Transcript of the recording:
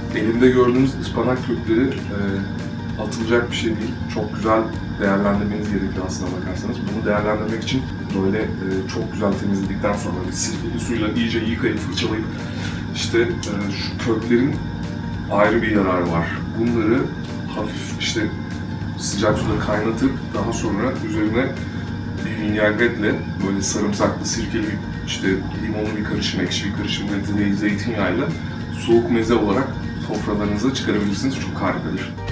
Elimde gördüğünüz ıspanak kökleri atılacak bir şey değil. Çok güzel değerlendirmeniz gerekiyor aslına bakarsanız. Bunu değerlendirmek için böyle çok güzel temizledikten sonra sirkeli suyla iyice yıkayıp fırçalayıp işte şu köklerin ayrı bir yararı var. Bunları hafif işte sıcak suda kaynatıp daha sonra üzerine bir vinairetle böyle sarımsaklı, sirkeli, işte limonlu bir karışım, ekşi bir karışım ve zeytinyağıyla soğuk meze olarak sofralarınıza çıkarabilirsiniz. Çok harikadır.